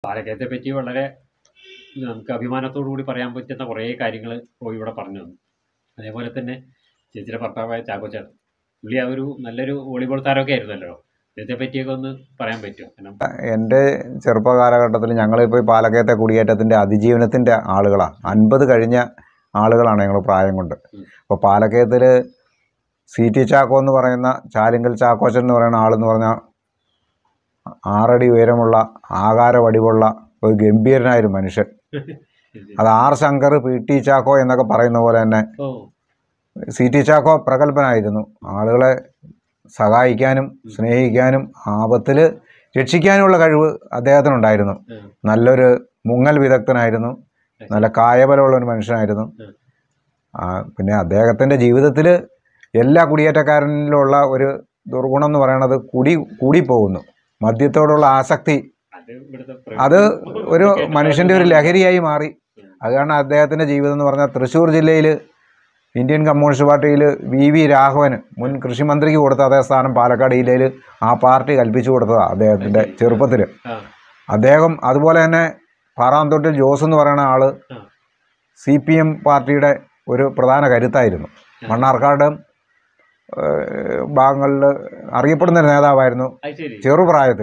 പാലക്കയത്തെ പറ്റി വളരെ നമുക്ക് അഭിമാനത്തോടു കൂടി പറയാൻ പറ്റുന്ന കുറേ കാര്യങ്ങൾ റോയി ഇവിടെ പറഞ്ഞു തന്നു. അതേപോലെ തന്നെ ചേച്ചിയുടെ ഭർത്താവായ ചാക്കോച്ചേട്ടൻ, പുള്ളി ആ ഒരു നല്ലൊരു വോളിബോൾ താരമൊക്കെ ആയിരുന്നല്ലോ. ഇതത്തെ പറ്റിയൊക്കെ ഒന്ന് പറയാൻ പറ്റുമോ? എൻ്റെ ചെറുപ്പ കാലഘട്ടത്തിൽ ഞങ്ങളിപ്പോൾ പാലക്കയത്തെ കുടിയേറ്റത്തിൻ്റെ അതിജീവനത്തിൻ്റെ ആളുകളാണ്. 50 കഴിഞ്ഞ ആളുകളാണ് ഞങ്ങൾ പ്രായം കൊണ്ട്. അപ്പോൾ പാലക്കയത്തിൽ CT ചാക്കോ എന്ന് പറയുന്ന, ചാലിങ്കൽ ചാക്കോച്ചൻ എന്ന് പറയുന്ന ആളെന്ന് പറഞ്ഞാൽ 6 അടി ഉയരമുള്ള, ആകാര വടിവുള്ള ഒരു ഗംഭീരനായൊരു മനുഷ്യൻ. അത് R ശങ്കർ, PT ചാക്കോ എന്നൊക്കെ പറയുന്ന പോലെ തന്നെ CT ചാക്കോ പ്രഗത്ഭനായിരുന്നു. ആളുകളെ സഹായിക്കാനും സ്നേഹിക്കാനും ആപത്തിൽ രക്ഷിക്കാനുമുള്ള കഴിവ് അദ്ദേഹത്തിനുണ്ടായിരുന്നു. നല്ലൊരു മുങ്ങൽ വിദഗ്ധനായിരുന്നു. നല്ല കായബലമുള്ളൊരു മനുഷ്യനായിരുന്നു. പിന്നെ അദ്ദേഹത്തിൻ്റെ ജീവിതത്തിൽ എല്ലാ കുടിയേറ്റക്കാരനിലുള്ള ഒരു ദുർഗുണം എന്ന് പറയുന്നത് കൂടിപ്പോകുന്നു. മദ്യത്തോടുള്ള ആസക്തി, അത് ഒരു മനുഷ്യൻ്റെ ഒരു ലഹരിയായി മാറി. അത് കാരണം അദ്ദേഹത്തിൻ്റെ ജീവിതം എന്ന് പറഞ്ഞാൽ തൃശ്ശൂർ ജില്ലയിൽ ഇന്ത്യൻ കമ്മ്യൂണിസ്റ്റ് പാർട്ടിയിൽ VV രാഘവന്, മുൻ കൃഷിമന്ത്രിക്ക് കൊടുത്ത അതേ സ്ഥാനം പാലക്കാട് ജില്ലയിൽ ആ പാർട്ടി കൽപ്പിച്ചു കൊടുത്തതാണ് അദ്ദേഹത്തിൻ്റെ ചെറുപ്പത്തിൽ. അദ്ദേഹം അതുപോലെ തന്നെ പാറാംതൊട്ടിൽ ജോസ് എന്ന് പറയുന്ന ആൾ CPM പാർട്ടിയുടെ ഒരു പ്രധാന കരുത്തായിരുന്നു. മണ്ണാർക്കാട് ഭാഗങ്ങളിൽ അറിയപ്പെടുന്ന ഒരു നേതാവായിരുന്നു ചെറുപ്രായത്തിൽ.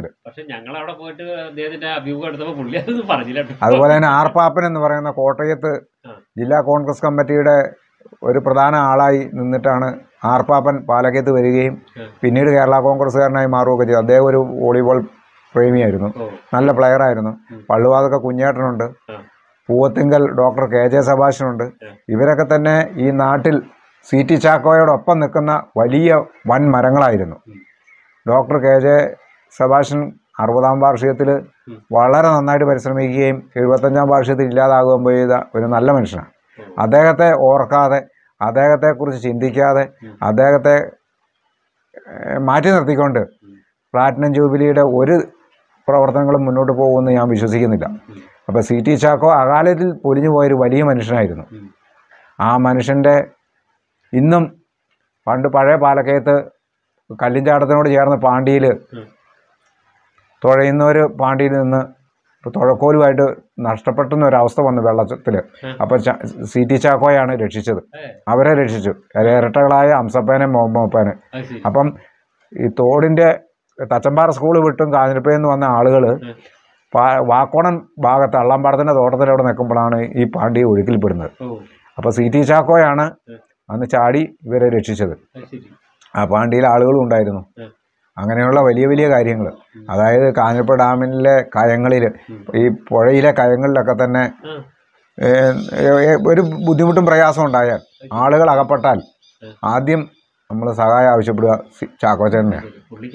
അതുപോലെ തന്നെ ആർപ്പാപ്പൻ എന്ന് പറയുന്ന കോട്ടയത്ത് ജില്ലാ കോൺഗ്രസ് കമ്മിറ്റിയുടെ ഒരു പ്രധാന ആളായി നിന്നിട്ടാണ് ആർപ്പാപ്പൻ പാലക്കയത്ത് വരികയും പിന്നീട് കേരള കോൺഗ്രസ്സുകാരനായി മാറുകയൊക്കെ ചെയ്തു. അദ്ദേഹം ഒരു വോളിബോൾ പ്രേമിയായിരുന്നു, നല്ല പ്ലെയറായിരുന്നു. പള്ളുവാതൊക്കെ കുഞ്ഞേട്ടനുണ്ട്, പൂവത്തിങ്കൽ ഡോക്ടർ KJ സബാഷനുണ്ട്. ഇവരൊക്കെ തന്നെ ഈ നാട്ടിൽ CT ചാക്കോയോടൊപ്പം നിൽക്കുന്ന വലിയ വൻ മരങ്ങളായിരുന്നു. ഡോക്ടർ KJ സബാഷൻ 60ാം വാർഷികത്തിൽ വളരെ നന്നായിട്ട് പരിശ്രമിക്കുകയും 75ാം വാർഷികത്തിൽ ഇല്ലാതാകുകയും ചെയ്ത ഒരു നല്ല മനുഷ്യനാണ്. അദ്ദേഹത്തെ ഓർക്കാതെ, അദ്ദേഹത്തെക്കുറിച്ച് ചിന്തിക്കാതെ, അദ്ദേഹത്തെ മാറ്റി നിർത്തിക്കൊണ്ട് പ്ലാറ്റിനം ജൂബിലിയുടെ ഒരു പ്രവർത്തനങ്ങളും മുന്നോട്ട് പോകുമെന്ന് ഞാൻ വിശ്വസിക്കുന്നില്ല. അപ്പോൾ CT ചാക്കോ അകാലത്തിൽ പൊലിഞ്ഞു പോയൊരു വലിയ മനുഷ്യനായിരുന്നു. ആ മനുഷ്യൻ്റെ ഇന്നും പണ്ട് പഴയ പാലക്കയത്ത് കല്ലിൻചാട്ടത്തിനോട് ചേർന്ന് പാണ്ടിയിൽ തുഴയുന്നവർ പാണ്ടിയിൽ നിന്ന് തുഴക്കോലുമായിട്ട് നഷ്ടപ്പെട്ടുന്ന ഒരവസ്ഥ വന്നു വെള്ളത്തിൽ. അപ്പോൾ CT ചാക്കോയാണ് രക്ഷിച്ചത്. അവരെ രക്ഷിച്ചു, ഇരട്ടകളായ അംസപ്പേനെ മോപ്പേനെ. അപ്പം ഈ തോടിൻ്റെ തച്ചമ്പാറ സ്കൂൾ വിട്ടും കാഞ്ഞിരപ്പയിൽ നിന്ന് വന്ന ആളുകൾ വാക്കോണൻ ഭാഗത്ത് അള്ളാമ്പാടത്തിൻ്റെ തോട്ടത്തിലവിടെ നിൽക്കുമ്പോഴാണ് ഈ പാണ്ടി ഒഴുക്കിൽപ്പെടുന്നത്. അപ്പോൾ CT ചാക്കോയാണ് അന്ന് ചാടി ഇവരെ രക്ഷിച്ചത്. ആ പാണ്ടിയിൽ ആളുകളും ഉണ്ടായിരുന്നു. അങ്ങനെയുള്ള വലിയ വലിയ കാര്യങ്ങൾ, അതായത് കാഞ്ഞിരപ്പ ഡാമിലെ കയങ്ങളിൽ, ഈ പുഴയിലെ കയങ്ങളിലൊക്കെ തന്നെ ഒരു ബുദ്ധിമുട്ടും പ്രയാസം ഉണ്ടായാൽ, ആളുകൾ അകപ്പെട്ടാൽ ആദ്യം നമ്മൾ സഹായം ആവശ്യപ്പെടുക ചാക്കോച്ചേട്ടനെയാണ്.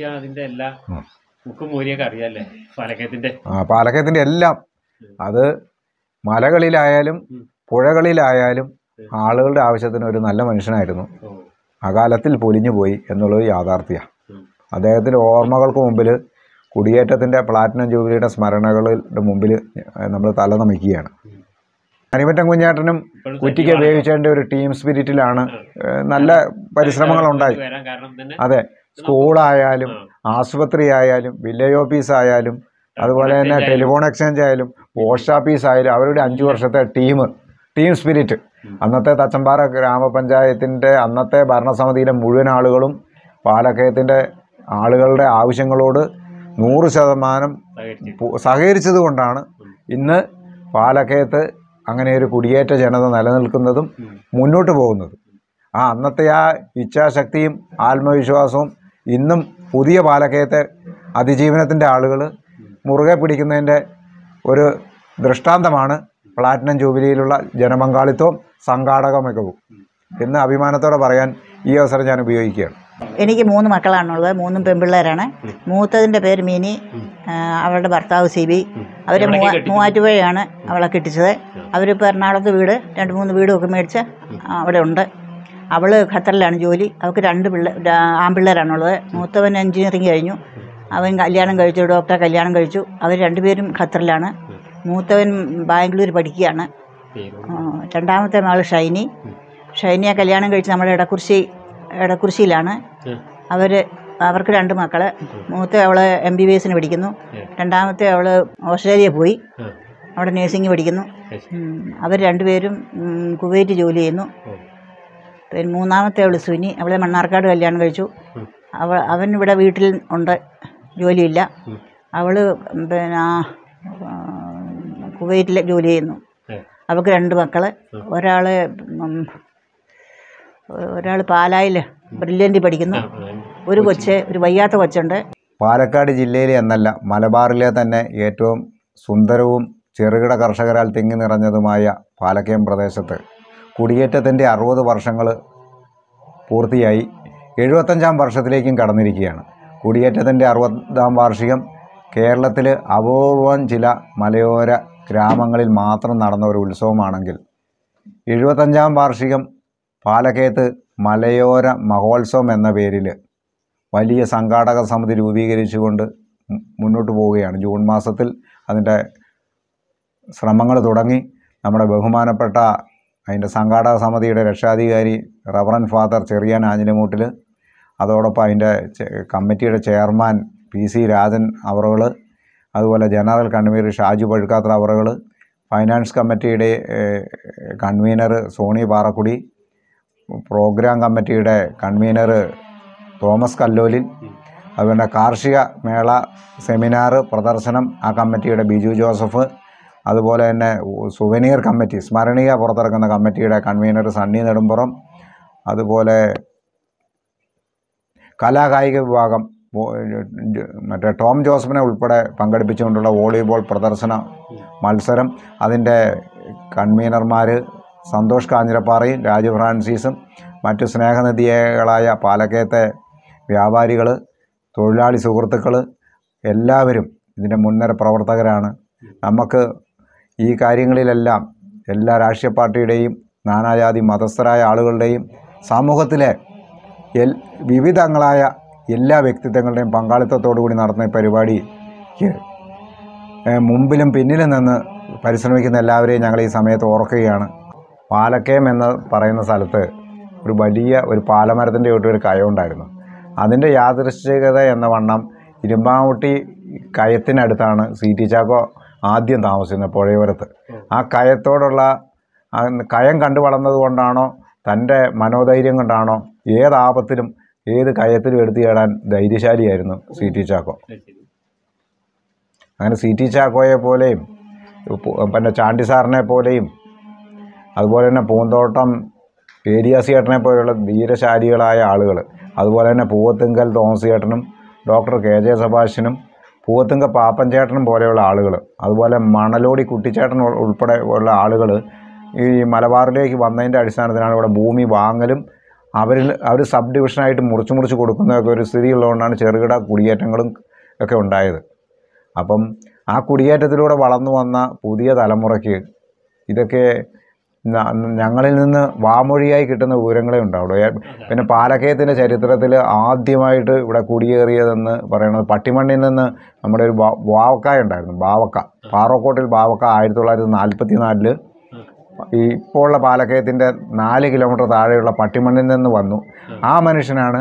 പാലക്കയത്തിൻ്റെ എല്ലാം, അത് മലകളിലായാലും പുഴകളിലായാലും ആളുകളുടെ ആവശ്യത്തിന് ഒരു നല്ല മനുഷ്യനായിരുന്നു. അകാലത്തിൽ പൊലിഞ്ഞു പോയി എന്നുള്ളത് യാഥാർത്ഥ്യമാണ്. അദ്ദേഹത്തിൻ്റെ ഓർമ്മകൾക്ക് മുമ്പിൽ, കുടിയേറ്റത്തിൻ്റെ പ്ലാറ്റിനം ജൂബിലിയുടെ സ്മരണകളുടെ മുമ്പിൽ നമ്മൾ തല നമിക്കുകയാണ്. അനിമറ്റം കുഞ്ഞേട്ടനും കുറ്റിക്ക് ഉപയോഗിച്ചതിൻ്റെ ഒരു ടീം സ്പിരിറ്റിലാണ് നല്ല പരിശ്രമങ്ങളുണ്ടായി. അതെ, സ്കൂളായാലും ആശുപത്രി ആയാലും വില്ലേജ് ഓഫീസായാലും അതുപോലെ തന്നെ ടെലിഫോൺ എക്സ്ചേഞ്ച് ആയാലും പോസ്റ്റ് ഓഫീസ് ആയാലും അവരുടെ 5 വർഷത്തെ ടീം സ്പിരിറ്റ്, അന്നത്തെ തച്ചമ്പാറ ഗ്രാമപഞ്ചായത്തിൻ്റെ അന്നത്തെ ഭരണസമിതിയിലെ മുഴുവൻ ആളുകളും പാലക്കയത്തിൻ്റെ ആളുകളുടെ ആവശ്യങ്ങളോട് 100% സഹകരിച്ചത് കൊണ്ടാണ് ഇന്ന് പാലക്കയത്ത് അങ്ങനെ ഒരു കുടിയേറ്റ ജനത നിലനിൽക്കുന്നതും മുന്നോട്ട് പോകുന്നതും. അന്നത്തെ ആ ഇച്ഛാശക്തിയും ആത്മവിശ്വാസവും ഇന്നും പുതിയ പാലക്കയത്തെ അതിജീവനത്തിൻ്റെ ആളുകൾ മുറുകെ പിടിക്കുന്നതിൻ്റെ ഒരു ദൃഷ്ടാന്തമാണ് പ്ലാറ്റിനം ജൂബിലിയിലുള്ള ജനപങ്കാളിത്തവും സംഘാടക മികവും എന്ന് അഭിമാനത്തോടെ പറയാൻ ഈ അവസരം ഞാൻ ഉപയോഗിക്കുകയാണ്. എനിക്ക് 3 മക്കളാണുള്ളത്, 3 പെൺപിള്ളേരാണ്. മൂത്തതിൻ്റെ പേര് മിനി, അവളുടെ ഭർത്താവ് സിബി. അവർ മൂവാറ്റുപുഴയാണ് അവളെ കെട്ടിച്ചത്. അവരിപ്പോൾ എറണാകുളത്ത് വീട് 2-3 വീടുമൊക്കെ മേടിച്ച് അവിടെ ഉണ്ട്. അവൾ ഖത്തറിലാണ് ജോലി. അവൾക്ക് 2 ആൺപിള്ളേരാണുള്ളത്. മൂത്തവൻ എൻജിനീയറിങ് കഴിഞ്ഞു, അവൻ കല്യാണം കഴിച്ചു, ഡോക്ടറെ കല്യാണം കഴിച്ചു. അവർ 2 പേരും ഖത്തറിലാണ്. മൂത്തവൻ ബാംഗ്ലൂർ പഠിക്കുകയാണ്. രണ്ടാമത്തെ മകൾ ഷൈനിയെ കല്യാണം കഴിച്ച് നമ്മുടെ ഇടക്കുറിശ്ശിയിലാണ്. അവർക്ക് 2 മക്കൾ. മൂത്ത അവൾ MBBS പഠിക്കുന്നു. രണ്ടാമത്തെ അവൾ ഓസ്ട്രേലിയ പോയി, അവിടെ നേഴ്സിംഗ് പഠിക്കുന്നു. അവർ 2 പേരും കുവൈറ്റ് ജോലി ചെയ്യുന്നു. പിന്നെ മൂന്നാമത്തെ അവൾ സുനി, അവളെ മണ്ണാർക്കാട് കല്യാണം കഴിച്ചു. അവൻ ഇവിടെ വീട്ടിൽ ഉണ്ട്, ജോലിയില്ല. അവൾ പിന്നെ കുവൈറ്റിൽ ജോലി ചെയ്യുന്നു. അവൾക്ക് 2 മക്കൾ. ഒരാൾ പാലായിൽ ബ്രില്യൻ്റിൽ പഠിക്കുന്നു. ഒരു വയ്യാത്ത കൊച്ചുണ്ട്. പാലക്കാട് ജില്ലയിലെ എന്നല്ല മലബാറിലെ തന്നെ ഏറ്റവും സുന്ദരവും ചെറുകിട കർഷകരാൽ തിങ്ങി നിറഞ്ഞതുമായ പാലക്കയം പ്രദേശത്ത് കുടിയേറ്റത്തിൻ്റെ 60 വർഷങ്ങൾ പൂർത്തിയായി 75ാം വർഷത്തിലേക്കും കടന്നിരിക്കുകയാണ്. കുടിയേറ്റത്തിൻ്റെ 60ാം വാർഷികം കേരളത്തിൽ അപൂർവം ചില മലയോര ഗ്രാമങ്ങളിൽ മാത്രം നടന്ന ഒരു ഉത്സവമാണെങ്കിൽ 75ാം വാർഷികം പാലക്കയത്ത് മലയോര മഹോത്സവം എന്ന പേരിൽ വലിയ സംഘാടക സമിതി രൂപീകരിച്ചുകൊണ്ട് മുന്നോട്ട് പോവുകയാണ്. ജൂൺ മാസത്തിൽ അതിൻ്റെ ശ്രമങ്ങൾ തുടങ്ങി. നമ്മുടെ ബഹുമാനപ്പെട്ട അതിൻ്റെ സംഘാടക സമിതിയുടെ രക്ഷാധികാരി റവറൻ ഫാദർ ചെറിയാൻ ആഞ്ഞിലിമൂട്ടിൽ, അതോടൊപ്പം അതിൻ്റെ കമ്മിറ്റിയുടെ ചെയർമാൻ PC രാജൻ അവറുകൾ, അതുപോലെ ജനറൽ കൺവീനർ ഷാജു പഴുക്കാത്ര അവറുകൾ, ഫൈനാൻസ് കമ്മിറ്റിയുടെ കൺവീനർ സോണി പാറക്കുടി, പ്രോഗ്രാം കമ്മിറ്റിയുടെ കൺവീനർ തോമസ് കല്ലോലിൽ, അതുപോലെ കാർഷിക മേള സെമിനാർ പ്രദർശനം ആ കമ്മിറ്റിയുടെ ബിജു ജോസഫ്, അതുപോലെ തന്നെ സുവനീർ കമ്മിറ്റി സ്മരണീയ പുറത്തിറക്കുന്ന കമ്മിറ്റിയുടെ കൺവീനർ സണ്ണി നെടുമ്പുറം, അതുപോലെ കലാകായിക വിഭാഗം മറ്റേ ടോം ജോസഫിനെ ഉൾപ്പെടെ പങ്കെടുപ്പിച്ചുകൊണ്ടുള്ള വോളിബോൾ പ്രദർശന മത്സരം, അതിൻ്റെ കൺവീനർമാർ സന്തോഷ് കാഞ്ഞിരപ്പാറയും രാജു ഫ്രാൻസിസും മറ്റു സ്നേഹനിധികളായ പാലക്കയത്തെ വ്യാപാരികൾ, തൊഴിലാളി സുഹൃത്തുക്കൾ എല്ലാവരും ഇതിൻ്റെ മുൻനിര പ്രവർത്തകരാണ്. നമുക്ക് ഈ കാര്യങ്ങളിലെല്ലാം എല്ലാ രാഷ്ട്രീയ പാർട്ടിയുടെയും നാനാജാതി മതസ്ഥരായ ആളുകളുടെയും സമൂഹത്തിലെ വിവിധങ്ങളായ എല്ലാ വ്യക്തിത്വങ്ങളുടെയും പങ്കാളിത്തത്തോടുകൂടി നടത്തുന്ന ഈ പരിപാടിക്ക് മുമ്പിലും പിന്നിലും നിന്ന് പരിശ്രമിക്കുന്ന എല്ലാവരെയും ഞങ്ങൾ ഈ സമയത്ത് ഓർക്കുകയാണ്. പാലക്കയം എന്ന് പറയുന്ന സ്ഥലത്ത് ഒരു പാലമരത്തിൻ്റെ ഒരു കയമുണ്ടായിരുന്നു. അതിൻ്റെ യാദൃശ്ചികത എന്ന വണ്ണം ഇരുമ്പാമുട്ടി കയത്തിനടുത്താണ് CT ചാക്കോ ആദ്യം താമസിക്കുന്നത്, പുഴയോരത്ത്. ആ കയത്തോടുള്ള കയം കണ്ടു വളർന്നത് കൊണ്ടാണോ തൻ്റെ മനോധൈര്യം കൊണ്ടാണോ ഏതാപത്തിലും ഏത് കയത്തിലും എടുത്തു ചേടാൻ ധൈര്യശാലിയായിരുന്നു CT ചാക്കോ. അങ്ങനെ CT ചാക്കോയെ പോലെയും പിന്നെ ചാണ്ടി സാറിനെ പോലെയും അതുപോലെ തന്നെ പൂന്തോട്ടം ഏരിയാസിയേട്ടനെ പോലെയുള്ള ധീരശാലികളായ ആളുകൾ, അതുപോലെ തന്നെ പൂവത്തുങ്കൽ തോമസ് ചേട്ടനും ഡോക്ടർ KJ സബാഷിനും പൂവത്തുങ്ക പാപ്പൻ ചേട്ടനും പോലെയുള്ള ആളുകൾ, അതുപോലെ മണലോടി കുട്ടിച്ചേട്ടൻ ഉൾപ്പെടെ ഉള്ള ആളുകൾ ഈ മലബാറിലേക്ക് വന്നതിൻ്റെ അടിസ്ഥാനത്തിലാണ് ഇവിടെ ഭൂമി വാങ്ങലും അവർ സബ് ഡിവിഷനായിട്ട് മുറിച്ച് കൊടുക്കുന്നതൊക്കെ ഒരു സ്ഥിതിയുള്ളതുകൊണ്ടാണ് ചെറുകിട കുടിയേറ്റങ്ങളും ഒക്കെ ഉണ്ടായത്. അപ്പം ആ കുടിയേറ്റത്തിലൂടെ വളർന്നു വന്ന പുതിയ തലമുറയ്ക്ക് ഇതൊക്കെ ഞങ്ങളിൽ നിന്ന് വാമൊഴിയായി കിട്ടുന്ന വിവരങ്ങളെ ഉണ്ടാവുള്ളൂ. പിന്നെ പാലക്കയത്തിൻ്റെ ചരിത്രത്തിൽ ആദ്യമായിട്ട് ഇവിടെ കുടിയേറിയതെന്ന് പറയുന്നത് പട്ടിമണ്ണിൽ നിന്ന് നമ്മുടെ ഒരു ബാവക്കായ ഉണ്ടായിരുന്നു. പാറോക്കോട്ടിൽ ബാവക്ക 1944 ഇപ്പോൾ ഉള്ള പാലക്കയത്തിൻ്റെ 4 കിലോമീറ്റർ താഴെയുള്ള പട്ടിമണ്ണിൽ നിന്ന് വന്നു. ആ മനുഷ്യനാണ്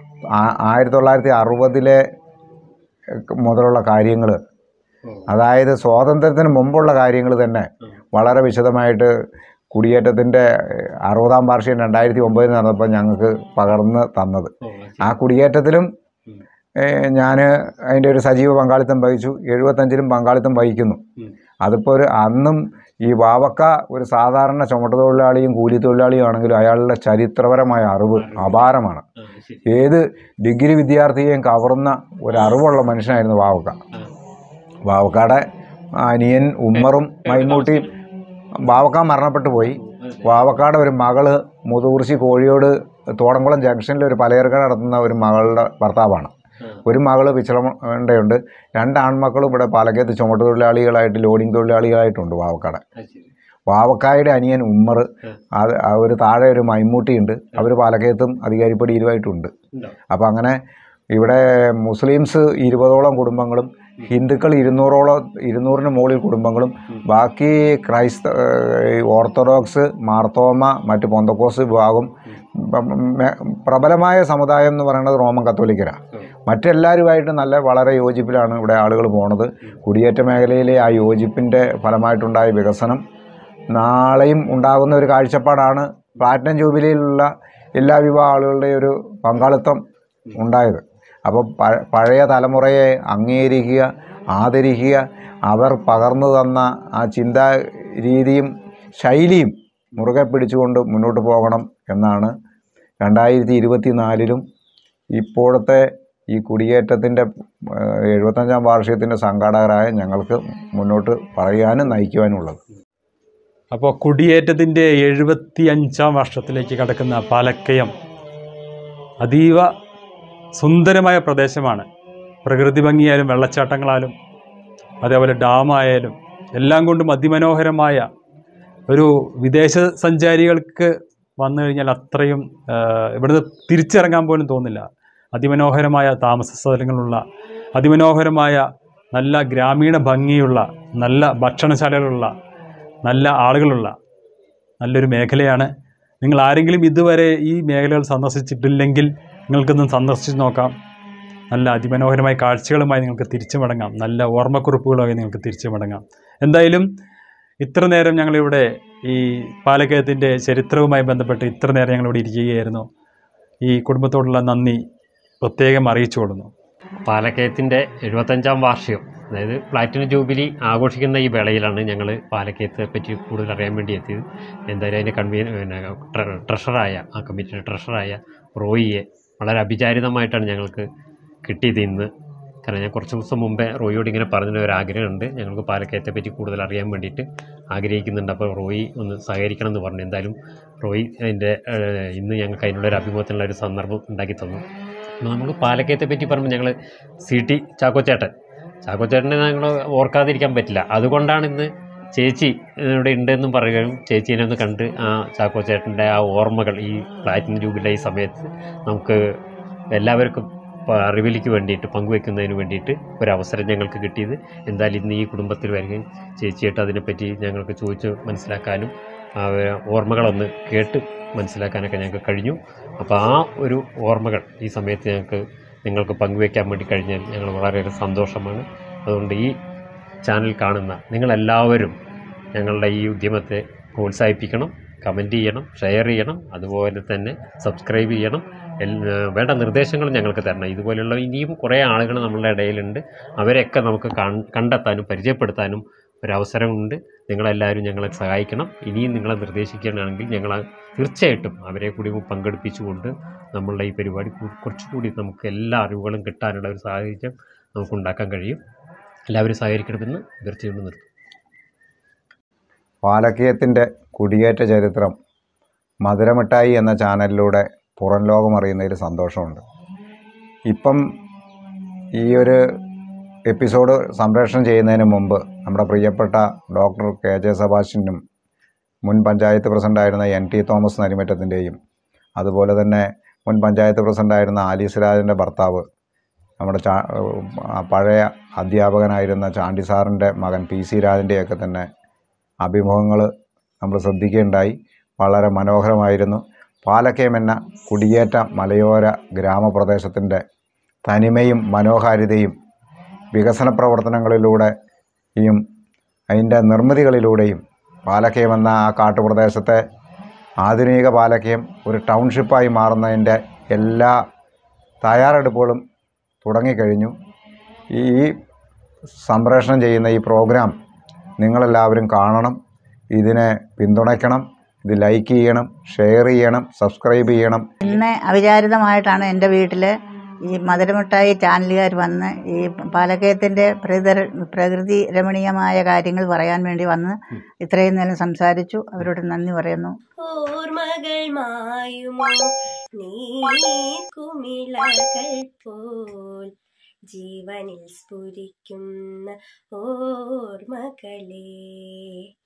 1960 മുതലുള്ള കാര്യങ്ങൾ, അതായത് സ്വാതന്ത്ര്യത്തിന് മുമ്പുള്ള കാര്യങ്ങൾ തന്നെ വളരെ വിശദമായിട്ട് കുടിയേറ്റത്തിൻ്റെ 60ാം വാർഷികം 2009 നടന്നപ്പോൾ ഞങ്ങൾക്ക് പകർന്ന് തന്നത്. ആ കുടിയേറ്റത്തിലും ഞാൻ അതിൻ്റെ ഒരു സജീവ പങ്കാളിത്തം വഹിച്ചു. 75ലും പങ്കാളിത്തം വഹിക്കുന്നു. അതിപ്പോൾ അന്നും ഈ വാവക്ക ഒരു സാധാരണ ചുമട്ടുതൊഴിലാളിയും കൂലിത്തൊഴിലാളിയും ആണെങ്കിലും അയാളുടെ ചരിത്രപരമായ അറിവ് അപാരമാണ്. ഏത് ഡിഗ്രി വിദ്യാർത്ഥിയെയും കവർന്ന ഒരു അറിവുള്ള മനുഷ്യനായിരുന്നു വാവക്ക. വാവക്കയുടെ അനിയൻ ഉമ്മറും മൈമൂട്ടിയും, വാവക്ക മരണപ്പെട്ടു പോയി. വാവക്കയുടെ ഒരു മകള് മുതുകുറിശി കോഴിയോട് തോടംകുളം ജംഗ്ഷനിൽ ഒരു പലചരക്ക് നടത്തുന്ന ഒരു മകളുടെ ഭർത്താവാണ്. ഒരു മകള് പിച്ചളമണ്ടയുണ്ട്. 2 ആൺമക്കളും ഇവിടെ പാലക്കയത്ത് ചുമട്ടുതൊഴിലാളികളായിട്ട് ലോഡിംഗ് തൊഴിലാളികളായിട്ടുണ്ട് വാവക്കായുടെ അനിയൻ ഉമ്മർ, ഒരു താഴെ ഒരു മൈമൂട്ടിയുണ്ട്. അവർ പാലക്കയത്തും അധികാരിപ്പടിയിലുമായിട്ടുണ്ട്. അപ്പം അങ്ങനെ ഇവിടെ മുസ്ലിംസ് 20ഓളം കുടുംബങ്ങളും ഹിന്ദുക്കൾ 200ന് മുകളിൽ കുടുംബങ്ങളും ബാക്കി ഓർത്തഡോക്സ്, മാർത്തോമ, മറ്റ് പെന്തക്കോസ്ത് വിഭാഗം പ്രബലമായ സമുദായം എന്ന് പറയുന്നത് റോമൻ കത്തോലിക്കരാണ്. മറ്റെല്ലാവരുമായിട്ട് വളരെ യോജിപ്പിലാണ് ഇവിടെ ആളുകൾ പോണത്. കുടിയേറ്റ മേഖലയിലെ ആ യോജിപ്പിൻ്റെ ഫലമായിട്ടുണ്ടായ വികസനം നാളെയും ഉണ്ടാകുന്ന ഒരു കാഴ്ചപ്പാടാണ് പ്ലാറ്റിനം ജൂബിലിയിലുള്ള എല്ലാ വിഭാഗം ആളുകളുടെയും ഒരു പങ്കാളിത്തം ഉണ്ടായത്. അപ്പോൾ പഴയ തലമുറയെ അംഗീകരിക്കുക, ആദരിക്കുക, അവർ പകർന്നു തന്ന ആ ചിന്താ രീതിയും ശൈലിയും മുറുകെ പിടിച്ചുകൊണ്ട് മുന്നോട്ട് പോകണം എന്നാണ് 2024 ഇപ്പോഴത്തെ ഈ കുടിയേറ്റത്തിൻ്റെ 75-ാം വാർഷികത്തിൻ്റെ സംഘാടകരായ ഞങ്ങൾക്ക് മുന്നോട്ട് പറയാനും നയിക്കുവാനുള്ളത്. അപ്പോൾ കുടിയേറ്റത്തിൻ്റെ 75-ാം വർഷത്തിലേക്ക് കടക്കുന്ന പാലക്കയം അതീവ സുന്ദരമായ പ്രദേശമാണ്. പ്രകൃതി ഭംഗിയായാലും വെള്ളച്ചാട്ടങ്ങളാലും അതേപോലെ ഡാമായാലും എല്ലാം കൊണ്ടും അതിമനോഹരമായ ഒരു വിദേശ സഞ്ചാരികൾക്ക് വന്നു കഴിഞ്ഞാൽ അത്രയും ഇവിടുന്ന് തിരിച്ചിറങ്ങാൻ പോലും തോന്നില്ല. അതിമനോഹരമായ താമസ സ്ഥലങ്ങളുള്ള, അതിമനോഹരമായ നല്ല ഗ്രാമീണ ഭംഗിയുള്ള, നല്ല ഭക്ഷണശാലകളുള്ള, നല്ല ആളുകളുള്ള നല്ലൊരു മേഖലയാണ്. നിങ്ങൾ ആരെങ്കിലും ഇതുവരെ ഈ മേഖലകൾ സന്ദർശിച്ചിട്ടില്ലെങ്കിൽ നിങ്ങൾക്കൊന്നും സന്ദർശിച്ച് നോക്കാം. നല്ല അതിമനോഹരമായ കാഴ്ചകളുമായി നിങ്ങൾക്ക് തിരിച്ചു മടങ്ങാം. നല്ല ഓർമ്മക്കുറിപ്പുകളായി നിങ്ങൾക്ക് തിരിച്ചു മടങ്ങാം. എന്തായാലും ഇത്ര നേരം ഞങ്ങളിവിടെ ഈ പാലക്കയത്തിൻ്റെ ചരിത്രവുമായി ബന്ധപ്പെട്ട് ഇത്ര നേരം ഞങ്ങളിവിടെ ഇരിക്കുകയായിരുന്നു. ഈ കുടുംബത്തോടുള്ള നന്ദി പ്രത്യേകം അറിയിച്ചുകൊള്ളുന്നു. പാലക്കയത്തിൻ്റെ 75-ാം വാർഷികം, അതായത് പ്ലാറ്റിനം ജൂബിലി ആഘോഷിക്കുന്ന ഈ വേളയിലാണ് ഞങ്ങൾ പാലക്കയത്തെ പറ്റി കൂടുതൽ അറിയാൻ വേണ്ടി എത്തിയത്. എന്തായാലും അതിൻ്റെ ട്രഷറായ ആ കമ്മിറ്റിയുടെ ട്രഷറായ റോയിയെ വളരെ അഭിചാരിതമായിട്ടാണ് ഞങ്ങൾക്ക് കിട്ടിയത് ഇന്ന്. കാരണം ഞാൻ കുറച്ച് ദിവസം മുമ്പേ റോയിയോട് ഇങ്ങനെ പറഞ്ഞ ഒരു ആഗ്രഹമുണ്ട്, ഞങ്ങൾക്ക് പാലക്കയത്തെ പറ്റി കൂടുതൽ അറിയാൻ വേണ്ടിയിട്ട് ആഗ്രഹിക്കുന്നുണ്ട്. അപ്പോൾ റോയി ഒന്ന് സഹകരിക്കണം എന്ന് പറഞ്ഞു. എന്തായാലും റോയി ഇന്ന് ഞങ്ങൾക്ക് അതിനുള്ളൊരു അഭിമുഖത്തിനുള്ള ഒരു സന്ദർഭം ഉണ്ടാക്കി തന്നു. നമ്മൾ പാലക്കയത്തെ പറ്റി പറയുമ്പോൾ ഞങ്ങൾ CT ചാക്കോച്ചേട്ടനെ ഞങ്ങൾ ഓർക്കാതിരിക്കാൻ പറ്റില്ല. അതുകൊണ്ടാണ് ഇന്ന് ചേച്ചി ഇവിടെ ഉണ്ടെന്നും പറയുകയും ചേച്ചീനെ ഒന്ന് കണ്ട് ആ ചാക്കോച്ചേട്ടൻ്റെ ആ ഓർമ്മകൾ ഈ പ്ലാറ്റിനം ജൂബിലി ഈ സമയത്ത് നമുക്ക് എല്ലാവർക്കും അറിവിലേക്ക് വേണ്ടിയിട്ട് പങ്കുവെക്കുന്നതിന് വേണ്ടിയിട്ട് ഒരവസരം ഞങ്ങൾക്ക് കിട്ടിയത്. എന്തായാലും ഇന്ന് ഈ കുടുംബത്തിൽ വരികയും ചേച്ചിയായിട്ട് അതിനെപ്പറ്റി ഞങ്ങൾക്ക് ചോദിച്ച് മനസ്സിലാക്കാനും ഓർമ്മകളൊന്ന് കേട്ട് മനസ്സിലാക്കാനൊക്കെ ഞങ്ങൾക്ക് കഴിഞ്ഞു. അപ്പോൾ ആ ഒരു ഓർമ്മകൾ ഈ സമയത്ത് നിങ്ങൾക്ക് പങ്കുവയ്ക്കാൻ വേണ്ടി കഴിഞ്ഞാൽ ഞങ്ങൾ വളരെയേറെ സന്തോഷമാണ്. അതുകൊണ്ട് ഈ ചാനൽ കാണുന്ന നിങ്ങളെല്ലാവരും ഞങ്ങളുടെ ഈ ഉദ്യമത്തെ പ്രോത്സാഹിപ്പിക്കണം, കമൻറ്റ് ചെയ്യണം, ഷെയർ ചെയ്യണം, അതുപോലെ തന്നെ സബ്സ്ക്രൈബ് ചെയ്യണം. വേണ്ട നിർദ്ദേശങ്ങൾ ഞങ്ങൾക്ക് തരണം. ഇതുപോലെയുള്ള ഇനിയും കുറേ ആളുകൾ നമ്മളുടെ ഇടയിലുണ്ട്. അവരെയൊക്കെ നമുക്ക് കണ്ടെത്താനും പരിചയപ്പെടുത്താനും ഒരവസരമുണ്ട്. നിങ്ങളെല്ലാവരും ഞങ്ങളെ സഹായിക്കണം. ഇനിയും നിങ്ങളെ നിർദ്ദേശിക്കുകയാണെങ്കിൽ ഞങ്ങൾ തീർച്ചയായിട്ടും അവരെ കൂടി പങ്കെടുപ്പിച്ചുകൊണ്ട് നമ്മളുടെ ഈ പരിപാടി കുറച്ചുകൂടി നമുക്ക് എല്ലാ അറിവുകളും കിട്ടാനുള്ള ഒരു സാഹചര്യം നമുക്കുണ്ടാക്കാൻ കഴിയും. എല്ലാവരും സഹകരിക്കണമെന്ന് തീർച്ചയായിട്ടും നിർത്തും. പാലക്കയത്തിൻ്റെ കുടിയേറ്റ ചരിത്രം മധുരമിഠായി എന്ന ചാനലിലൂടെ പുറം ലോകം അറിയുന്നതിൽ സന്തോഷമുണ്ട്. ഇപ്പം ഈ ഒരു എപ്പിസോഡ് സംപ്രേഷണം ചെയ്യുന്നതിന് മുമ്പ് നമ്മുടെ പ്രിയപ്പെട്ട ഡോക്ടർ KJ സെബാസ്റ്റ്യനും മുൻ പഞ്ചായത്ത് പ്രസിഡൻ്റായിരുന്ന NT തോമസ് നരിമറ്റത്തിൻ്റെയും അതുപോലെ തന്നെ മുൻ പഞ്ചായത്ത് പ്രസിഡൻ്റായിരുന്ന ആലീസ് രാജൻ്റെ ഭർത്താവ് നമ്മുടെ പഴയ അധ്യാപകനായിരുന്ന ചാണ്ടി സാറിൻ്റെ മകൻ PC രാജൻ്റെയൊക്കെ തന്നെ അഭിമുഖങ്ങൾ നമ്മൾ ശ്രദ്ധിക്കുകയുണ്ടായി. വളരെ മനോഹരമായിരുന്നു. പാലക്കയം എന്ന കുടിയേറ്റ മലയോര ഗ്രാമപ്രദേശത്തിൻ്റെ തനിമയും മനോഹാരിതയും വികസന പ്രവർത്തനങ്ങളിലൂടെയും അതിൻ്റെ നിർമ്മിതികളിലൂടെയും പാലക്കയം എന്ന ആ കാട്ടുപ്രദേശത്തെ ആധുനിക പാലക്കയം ഒരു ടൗൺഷിപ്പായി മാറുന്നതിൻ്റെ എല്ലാ തയ്യാറെടുപ്പുകളും തുടങ്ങിക്കഴിഞ്ഞു. ഈ സംപ്രേഷണം ചെയ്യുന്ന ഈ പ്രോഗ്രാം നിങ്ങളെല്ലാവരും കാണണം, ഇതിനെ പിന്തുണയ്ക്കണം, ഇത് ലൈക്ക് ചെയ്യണം, ഷെയർ ചെയ്യണം, സബ്സ്ക്രൈബ് ചെയ്യണം. ഇന്ന് അവിചാരിതമായിട്ടാണ് എൻ്റെ വീട്ടിൽ ഈ മധുരമിഠായി ചാനലുകാർ വന്ന് ഈ പാലക്കയത്തിൻ്റെ പ്രകൃതി രമണീയമായ കാര്യങ്ങൾ പറയാൻ വേണ്ടി വന്ന് ഇത്രയും നേരം സംസാരിച്ചു. അവരോട് നന്ദി പറയുന്നു. ഓർമ്മകൾ മായുമോ നീക്കുമിളകൾ പോൽ ജീവനിൽ സ്ഫുരിക്കുന്ന ഓർമ്മകളേ.